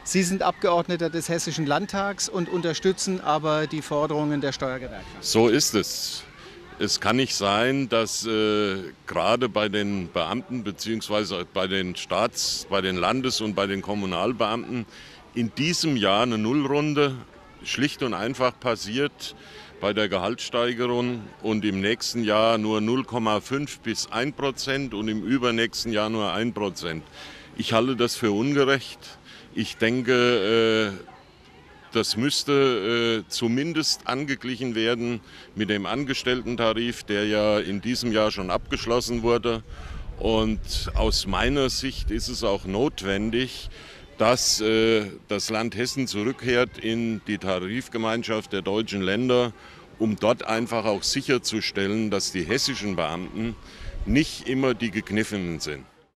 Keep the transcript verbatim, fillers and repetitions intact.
Sie sind Abgeordneter des Hessischen Landtags und unterstützen aber die Forderungen der Steuergewerkschaft. So ist es. Es kann nicht sein, dass äh, gerade bei den Beamten bzw. bei den Staats-, bei den Landes- und bei den Kommunalbeamten in diesem Jahr eine Nullrunde schlicht und einfach passiert bei der Gehaltssteigerung und im nächsten Jahr nur null Komma fünf bis ein Prozent und im übernächsten Jahr nur ein Prozent. Ich halte das für ungerecht. Ich denke, äh, das müsste äh, zumindest angeglichen werden mit dem Angestellten-Tarif, der ja in diesem Jahr schon abgeschlossen wurde. Und aus meiner Sicht ist es auch notwendig, dass äh, das Land Hessen zurückkehrt in die Tarifgemeinschaft der deutschen Länder, um dort einfach auch sicherzustellen, dass die hessischen Beamten nicht immer die Gekniffenen sind.